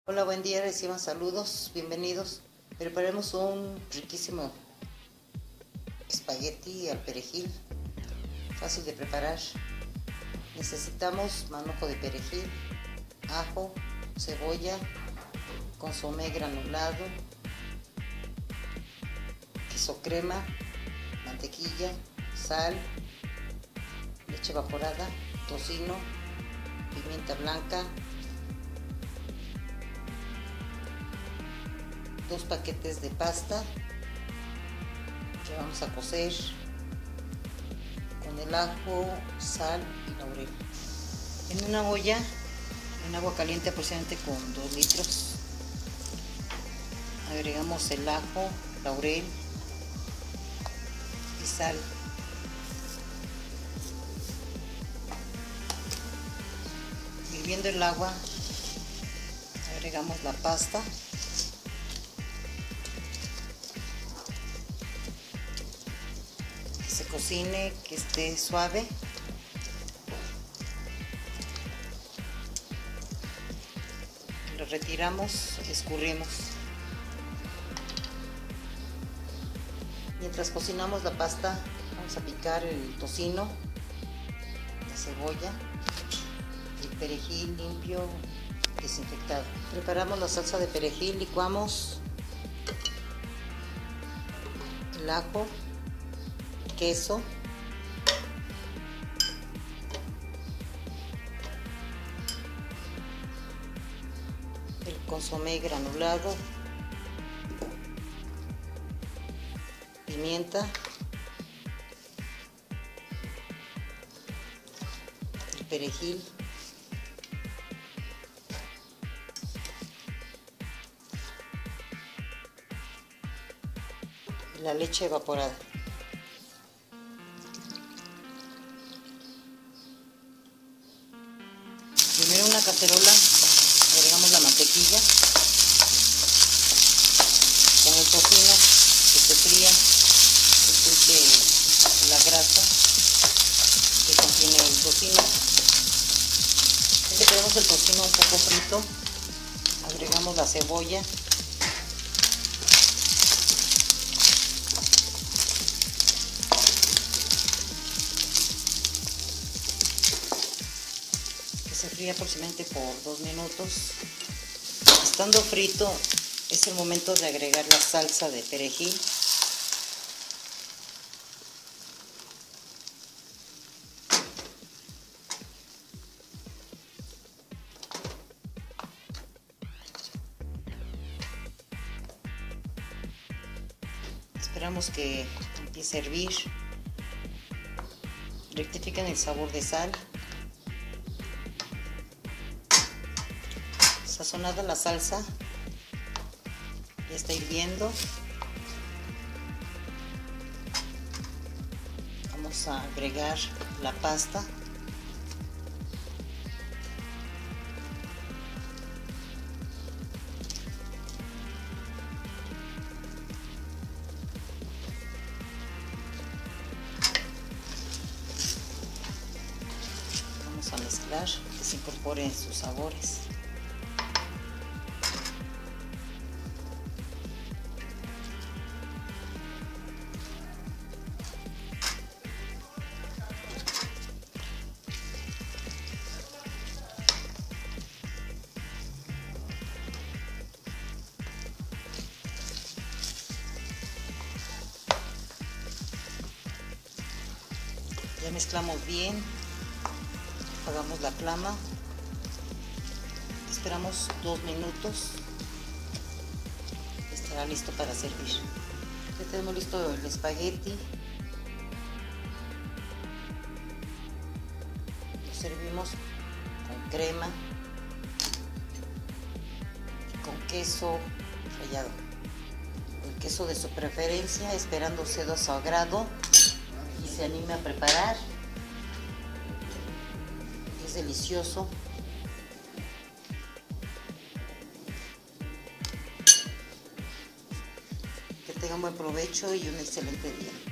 Hola, buen día, reciban saludos, bienvenidos. Preparemos un riquísimo espagueti al perejil, fácil de preparar. Necesitamos manojo de perejil, ajo, cebolla, consomé granulado, queso crema, mantequilla, sal, leche evaporada, tocino, pimienta blanca, 2 paquetes de pasta que vamos a cocer con el ajo, sal y laurel. En una olla, en agua caliente aproximadamente con 2 litros, agregamos el ajo, laurel y sal. Hirviendo el agua, agregamos la pasta. Se cocine, que esté suave. Lo retiramos, escurrimos. Mientras cocinamos la pasta, vamos a picar el tocino, la cebolla, el perejil limpio, desinfectado. Preparamos la salsa de perejil, licuamos el ajo, queso, el consomé granulado, pimienta, el perejil, y la leche evaporada. Primero en una cacerola agregamos la mantequilla con el tocino que se fría, que suelte la grasa que contiene el tocino. Ya que tenemos el tocino un poco frito, agregamos la cebolla, se fríe aproximadamente por 2 minutos. Estando frito, es el momento de agregar la salsa de perejil. Esperamos que empiece a hervir. Rectifiquen el sabor de sal. Sazonada la salsa, ya está hirviendo. Vamos a agregar la pasta. Vamos a mezclar, que se incorporen sus sabores. Ya mezclamos bien, apagamos la flama, esperamos 2 minutos, estará listo para servir. Ya tenemos listo el espagueti, lo servimos con crema y con queso rallado, el queso de su preferencia, esperando sea a su agrado y se anime a preparar. Es delicioso. Que tengan buen provecho y un excelente día.